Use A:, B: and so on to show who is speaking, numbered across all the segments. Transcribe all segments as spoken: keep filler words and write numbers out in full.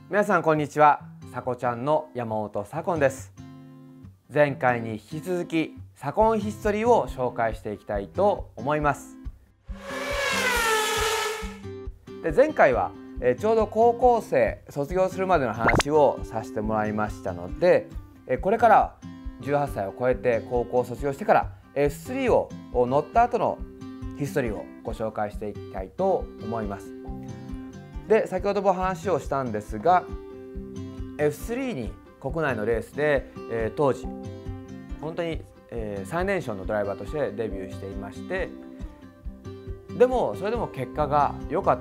A: 皆さんこんにちは。さこちゃんの山本左近です。前回に引き続き左近ヒストリーを紹介していきたいと思います。で前回はえちょうど高校生卒業するまでの話をさせてもらいましたので、えこれからはじゅうはっさいを超えて高校を卒業してから エフスリー を乗った後のヒストリーをご紹介していきたいと思います。で先ほども話をしたんですが エフスリー に国内のレースで、えー、当時本当に、えー、最年少のドライバーとしてデビューしていまして、でもそれでも結果が良かった、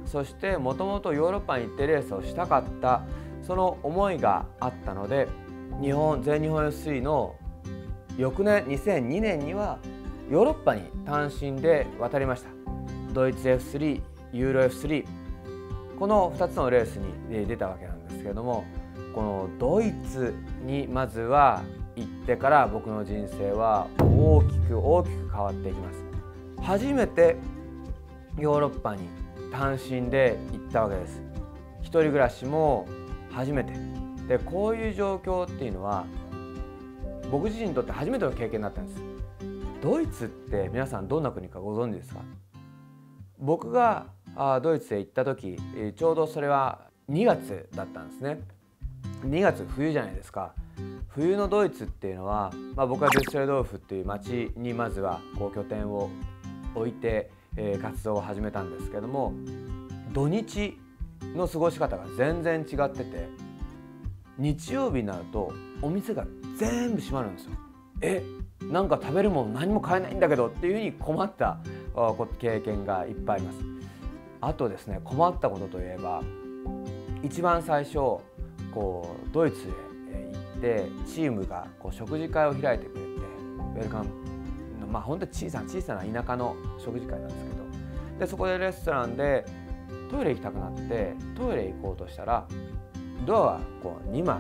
A: そしてもともとヨーロッパに行ってレースをしたかった、その思いがあったので日本全日本 エフスリー の翌年にせんにねんにはヨーロッパに単身で渡りました。ドイツ エフスリー、ユーロ エフスリー、このふたつのレースに出たわけなんですけれども、このドイツにまずは行ってから僕の人生は大きく大きく変わっていきます。初めてヨーロッパに単身で行ったわけです。一人暮らしも初めてで、こういう状況っていうのは僕自身にとって初めての経験だったんです。ドイツって皆さんどんな国かご存知ですか？僕がドイツへ行った時ちょうどそれはにがつだったんですね。にがつ冬じゃないですか。冬のドイツっていうのは、まあ、僕はデュッセルドルフっていう町にまずはこう拠点を置いて、えー、活動を始めたんですけども、土日の過ごし方が全然違ってて、日曜日になるとお店が全部閉まるんですよ。えなんか食べるもの何も買えないんだけどっていうふうに困った経験がいっぱいあります。あとですね、困ったことといえば一番最初こうドイツへ行ってチームがこう食事会を開いてくれて、ウェルカムのまあ本当に小さな小さな田舎の食事会なんですけど、でそこでレストランでトイレ行きたくなってトイレ行こうとしたらドアはこうにまいあって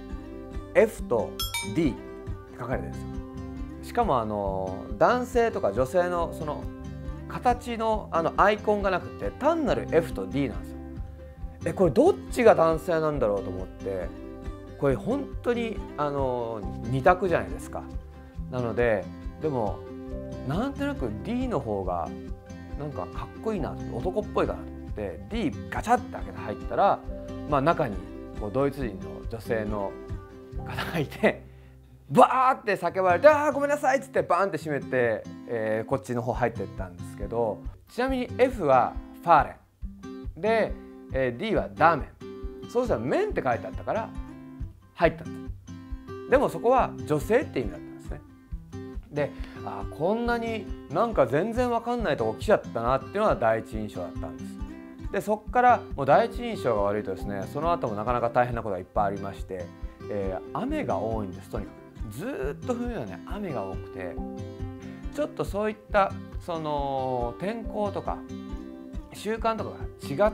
A: エフ と ディー って書かれてるんですよ。しかもあの男性とか女性のその形のあのアイコンがなくて単なる エフ と ディー なんですよ。えこれどっちが男性なんだろうと思って、これ本当にあのに択じゃないですか。なのででもなんとなく ディー の方がなんかかっこいいな、男っぽいかなと思って ディー ガチャって開けて入ったら、まあ、中にこうドイツ人の女性の方がいてバーって叫ばれて「あーごめんなさい」っつってバーンって閉めて、えー、こっちの方入っていったんですけど、ちなみに エフ はファーレンで、えー、ディー はダーメン、そうしたらメンって書いてあったから入ったんです。でもそこは女性って意味だったんですね。で、あーこんなになんか全然わかんないとこ来ちゃったなっていうのが第一印象だったんです。でそこからもう第一印象が悪いとですね、その後もなかなか大変なことがいっぱいありまして、えー、雨が多いんです。とにかくずーっと冬はね雨が多くて、ちょっとそういったその天候とか習慣とかが違って、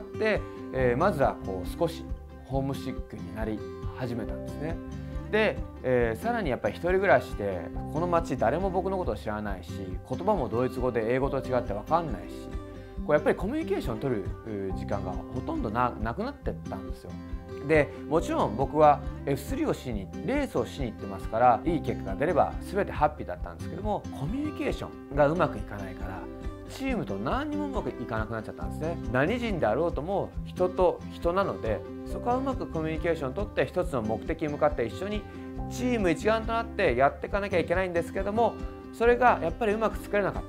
A: えー、まずはこう少しホームシックになり始めたんですね。で、えー、さらにやっぱり一人暮らしでこの町誰も僕のことを知らないし、言葉もドイツ語で英語と違って分かんないし、こうやっぱりコミュニケーションを取る時間がほとんど な, なくなってったんですよ。でもちろん僕は エフスリー をしにレースをしに行ってますから、いい結果が出れば全てハッピーだったんですけども、コミュニケーションがうまくいかないからチームと何にもうまくいかなくなっちゃったんですね。何人であろうとも人と人なので、そこはうまくコミュニケーションを取って一つの目的に向かって一緒にチーム一丸となってやっていかなきゃいけないんですけども、それがやっぱりうまく作れなかった。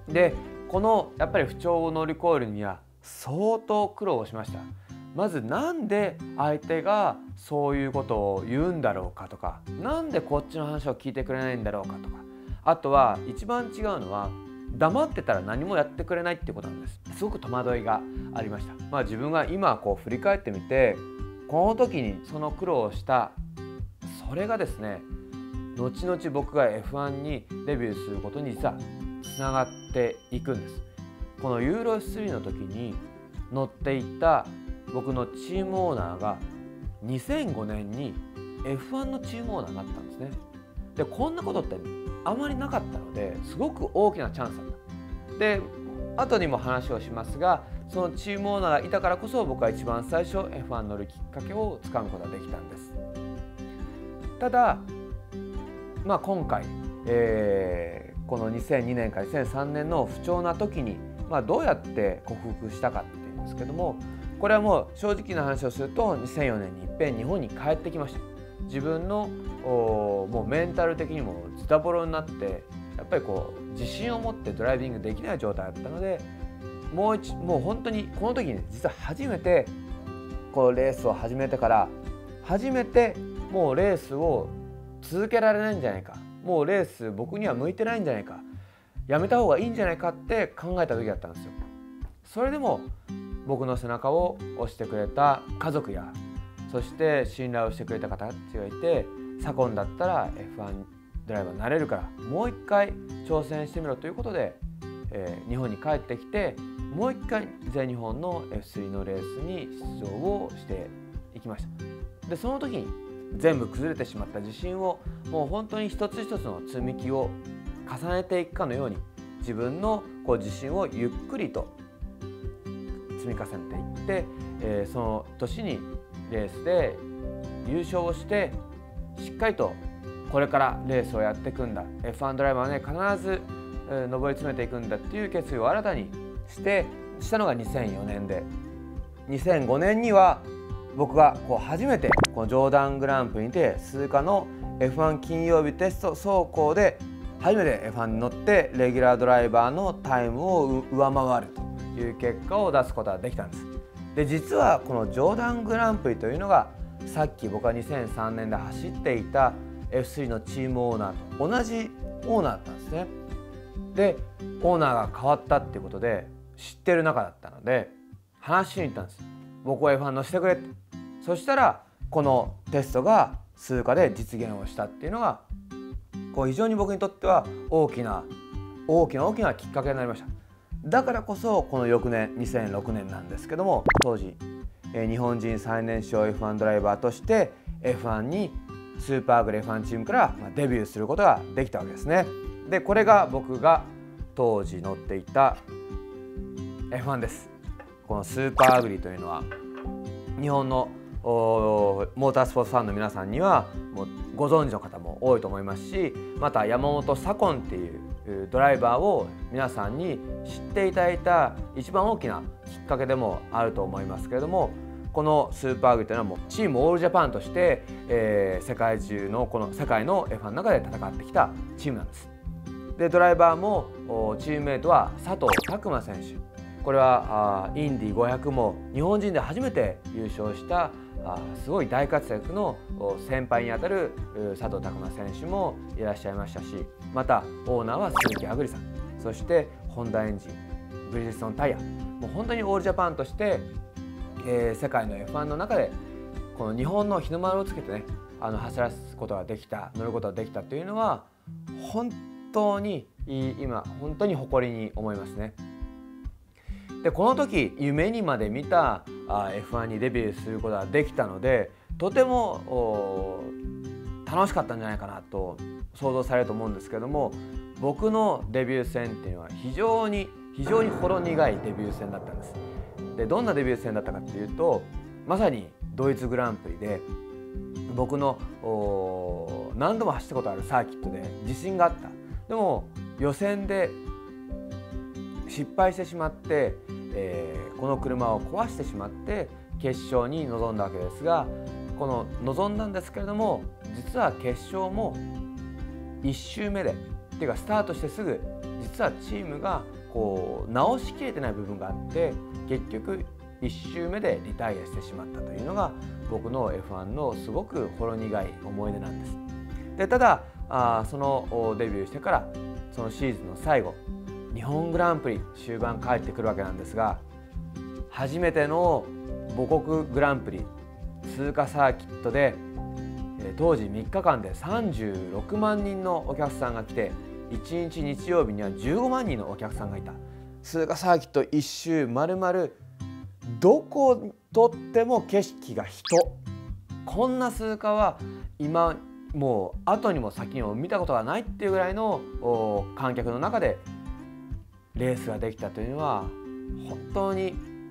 A: でこのやっぱり不調を乗り越えるには相当苦労しました。まずなんで相手がそういうことを言うんだろうかとか、なんでこっちの話を聞いてくれないんだろうかとか、あとは一番違うのは黙ってたら何もやってくれないっていうことなんです。すごく戸惑いがありました。まあ、自分が今こう振り返ってみて、この時にその苦労をしたそれがですね、後々僕が エフワン にデビューすることに実はつながっていくんです。このユーロ エフスリー の時に乗っていった僕のチームオーナーがにせんごねんに エフワン のチームオーナーになったんですね。でこんなことってあまりなかったので、すごく大きなチャンスだった。で後にも話をしますが、 そのチームオーナーがいたからこそ僕は一番最初 エフワン に乗るきっかけをつかむことができたんです。ただ、まあ、今回、えー、このにせんにねんからにせんさんねんの不調な時に、まあ、どうやって克服したかっていうんですけども、これはもう正直な話をするとにせんよねんにいっぺん日本に帰ってきました。自分のもうメンタル的にもズタボロになって、やっぱりこう自信を持ってドライビングできない状態だったので、もう一もう本当にこの時に、ね、実は初めてこのレースを始めてから初めてもうレースを続けられないんじゃないか、もうレース僕には向いてないんじゃないか、やめた方がいいんじゃないかって考えた時だったんですよ。それでも僕の背中を押してくれた家族や、そして信頼をしてくれた方たちがいて、左近だったら エフワン ドライバーになれるからもう一回挑戦してみろということで、えー、日本に帰ってきてもう一回全日本の エフスリー のレースに出場をしていきました。でその時に全部崩れてしまった自信をもう本当に一つ一つの積み木を重ねていくかのように、自分のこう自信をゆっくりと積み重ねていって、えー、その年にレースで優勝をして、しっかりとこれからレースをやっていくんだ、 エフワン ドライバーはね必ず、えー、上り詰めていくんだっていう決意を新たにしてしたのがにせんよねんで、にせんごねんには僕がこう初めてこのジョーダングランプリにて鈴鹿の エフワン 金曜日テスト走行で初めて エフワン に乗ってレギュラードライバーのタイムを上回るという結果を出すことができたんです。で実はこのジョーダングランプリというのがさっき僕がにせんさんねんで走っていた エフスリー のチームオーナーと同じオーナーだったんですね。でオーナーが変わったっていうことで知ってる仲だったので話しに行ったんです。僕を エフワン 乗せてくれって。そしたらこのテストが鈴鹿で実現をしたっていうのがこう非常に僕にとっては大きな大きな大きなきっかけになりました。だからこそこの翌年にせんろくねんなんですけども、当時日本人最年少 エフワン ドライバーとして エフワン にスーパーグレ エフワン チームからデビューすることができたわけですね。でこれが僕が当時乗っていた エフワン です。このスーパーアグリというのは日本のモータースポーツファンの皆さんにはもうご存知の方も多いと思いますし、また山本左近っていうドライバーを皆さんに知っていただいた一番大きなきっかけでもあると思いますけれども、このスーパーアグリというのはもうチームオールジャパンとして、えー、世界中のこの世界の エフワン の中で戦ってきたチームなんです。でドライバーもチームメイトは佐藤拓磨選手、これはインディごひゃくも日本人で初めて優勝したすごい大活躍の先輩にあたる佐藤拓磨選手もいらっしゃいましたし、またオーナーは鈴木あぐりさん、そしてホンダエンジン、ブリヂストンタイヤ、もう本当にオールジャパンとして、えー、世界の エフワン の中でこの日本の日の丸をつけてね、あの走らすことができた、乗ることができたというのは本当に今本当に誇りに思いますね。でこの時夢にまで見た エフワン にデビューすることができたので、とても楽しかったんじゃないかなと想像されると思うんですけども、僕のデビュー戦っていうのは非常に非常にほろ苦いデビュー戦だったんです。でどんなデビュー戦だったかっていうと、まさにドイツグランプリで僕の何度も走ったことあるサーキットで自信があった。でも予選で失敗してしまって、えー、この車を壊してしまって決勝に臨んだわけですが、この臨んだんですけれども、実は決勝もいっ周目でっていうかスタートしてすぐ実はチームがこう直しきれてない部分があって、結局いっ周目でリタイアしてしまったというのが僕の エフワン のすごくほろ苦い思い出なんです。でただあそのデビューしてからそのシーズンの最後、日本グランプリ終盤帰ってくるわけなんですが、初めての母国グランプリ鈴鹿サーキットで当時みっかかんでさんじゅうろくまんにんのお客さんが来て、いちにち日曜日にはじゅうごまんにんのお客さんがいた鈴鹿サーキット一周まるまるどことっても景色が人、こんな鈴鹿は今もう後にも先にも見たことがないっていうぐらいの観客の中でレースができたというのは本当に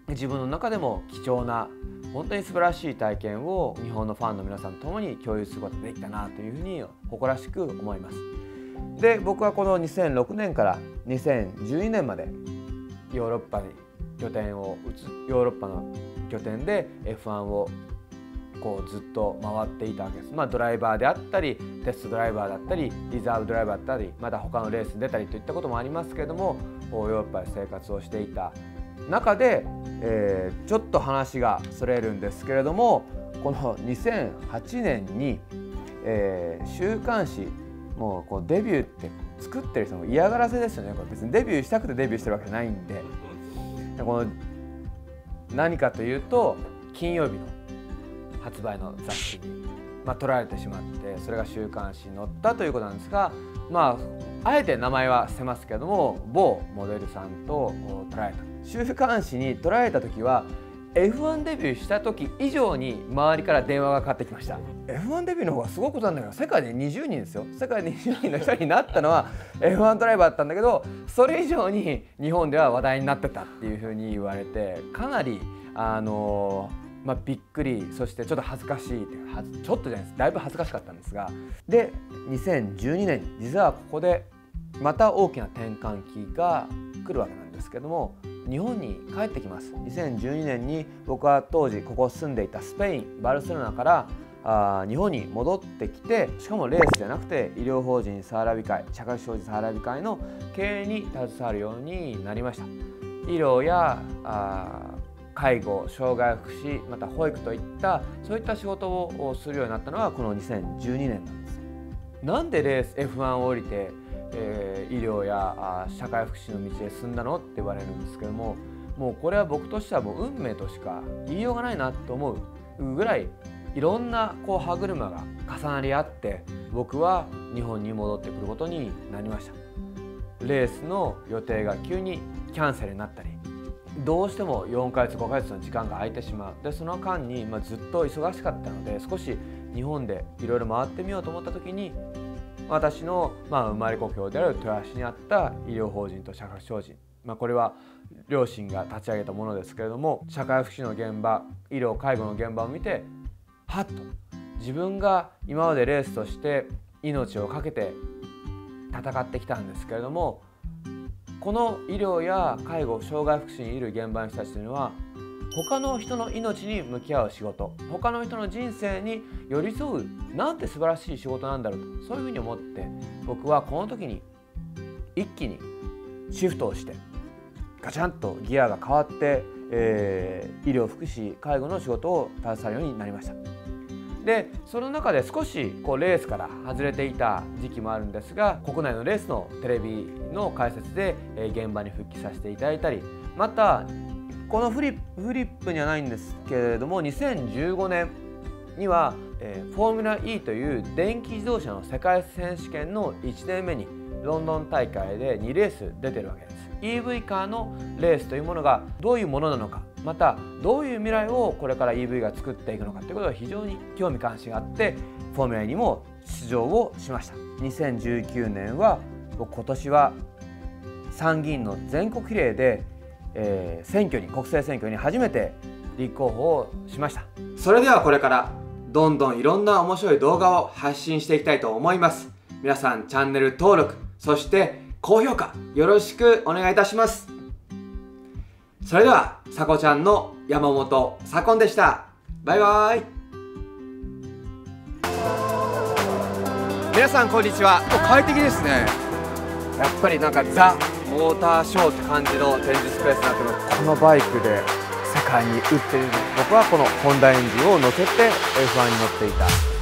A: 自分の中でも貴重な本当に素晴らしい体験を日本のファンの皆さんと共に共有することができたなというふうに誇らしく思います。で、僕はこのにせんろくねんからにせんじゅうにねんまでヨーロッパに拠点を移すヨーロッパの拠点で エフワン をこうずっと回っていたわけです。まあ、ドライバーであったりテストドライバーだったりリザーブドライバーだったりまた他のレースに出たりといったこともありますけれども、ヨーロッパで生活をしていた中で、えー、ちょっと話がそれるんですけれども、このにせんはちねんに、えー、週刊誌もうこうデビューって作ってる人も嫌がらせですよね。これ別にデビューしたくてデビューしてるわけじゃないんで、この何かというと金曜日の発売の雑誌に、まあ、取られてしまって、それが週刊誌に載ったということなんですが、まああえて名前は伏せますけども、某モデルさんと取られた週刊誌に取られた時は エフワン デビューした時以上に周りから電話がかかってきました。 エフワン デビューの方がすごいことなんだけど、世界でにじゅうにんですよ。世界でにじゅうにんの一人になったのは エフワン ドライバーだったんだけど、それ以上に日本では話題になってたっていうふうに言われて、かなりあのーまあ、びっくり、そしてちょっと恥ずかしいっていうはちょっとじゃないです、だいぶ恥ずかしかったんですが、でにせんじゅうにねんに実はここでまた大きな転換期が来るわけなんですけども、日本に帰ってきます。にせんじゅうにねんに僕は当時ここ住んでいたスペインバルセロナからあ日本に戻ってきて、しかもレースじゃなくて医療法人サハラビ会、社会福祉法人サハラビ会の経営に携わるようになりました。医療やあ介護、障害福祉、また保育といったそういった仕事をするようになったのはこのにせんじゅうにねんなんです。なんでレース エフワン を降りて、えー、医療やあ社会福祉の道へ進んだのって言われるんですけども、もうこれは僕としてはもう運命としか言いようがないなと思うぐらい、いろんなこう歯車が重なり合って僕は日本に戻ってくることになりました。レースの予定が急にキャンセルになったり、どうしてもよんかげつごかげつの時間が空いてしまう。でその間に、まあ、ずっと忙しかったので、少し日本でいろいろ回ってみようと思った時に、私の、まあ、生まれ故郷である豊橋にあった医療法人と社会福祉法人、まあ、これは両親が立ち上げたものですけれども、社会福祉の現場、医療介護の現場を見てはっと自分が今までレースとして命を懸けて戦ってきたんですけれども、この医療や介護、障害福祉にいる現場の人たちというのは、他の人の命に向き合う仕事、他の人の人生に寄り添うなんて素晴らしい仕事なんだろうと、そういうふうに思って、僕はこの時に一気にシフトをしてガチャンとギアが変わって、えー、医療福祉介護の仕事を携わるようになりました。でその中で少しこうレースから外れていた時期もあるんですが、国内のレースのテレビの解説で現場に復帰させていただいたり、またこのフリップ、フリップにはないんですけれども、にせんじゅうごねんには、えー、フォーミュラ イー という電気自動車の世界選手権のいちねんめにロンドン大会でにレース出てるわけです。 イーブイ カーのレースというものがどういうものなのか、またどういう未来をこれから イーブイ が作っていくのかということが非常に興味関心があって、フォーミュラにも出場をしました。にせんじゅうきゅうねんは今年は参議院の全国比例で、えー、選挙に国政選挙に初めて立候補をしました。それではこれからどんどんいろんな面白い動画を発信していきたいと思います。皆さんチャンネル登録、そして高評価よろしくお願いいたします。それではさこちゃんの山本さこんでした。バイバイ。皆さんこんにちは。快適ですね。やっぱりなんかザ・モーターショーって感じの展示スペースになってます。このバイクで世界に打っている。僕はこのホンダエンジンを乗せて エフワン に乗っていた。